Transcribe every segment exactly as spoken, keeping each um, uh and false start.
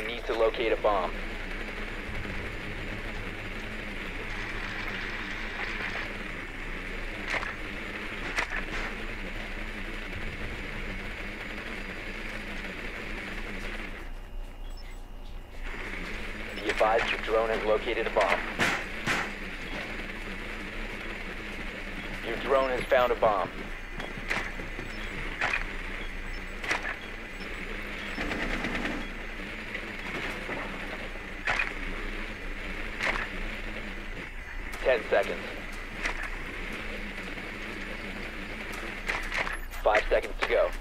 We need to locate a bomb. Be advised your drone has located a bomb. Your drone has found a bomb. Ten seconds. Five seconds to go.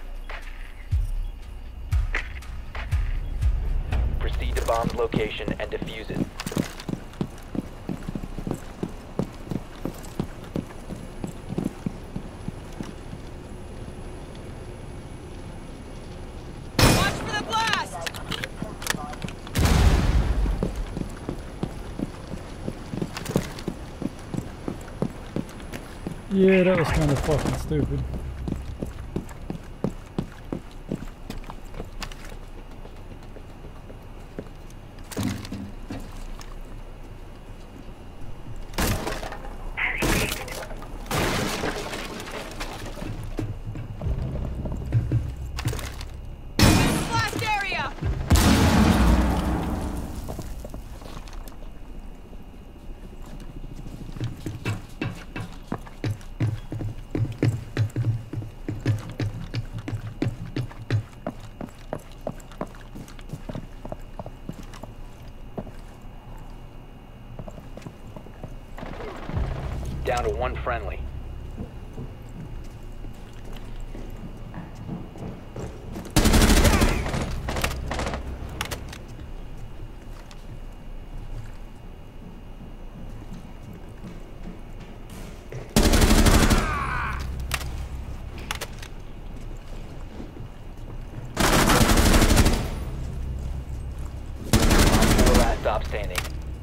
Proceed to bomb's location and defuse it. Watch for the blast! Yeah, that was kind of fucking stupid. Blast area! Down to one friendly. Four last stop standing.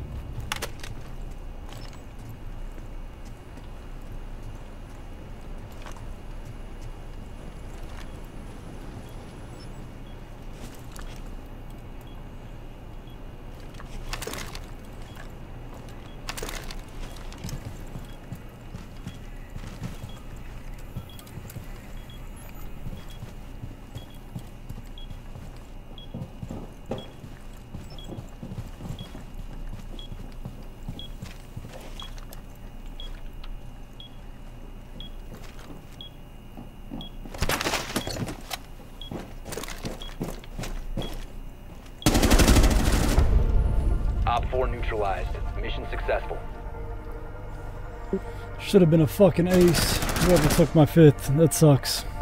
Op four neutralized. Mission successful. Should have been a fucking ace. Whoever took my fifth. That sucks.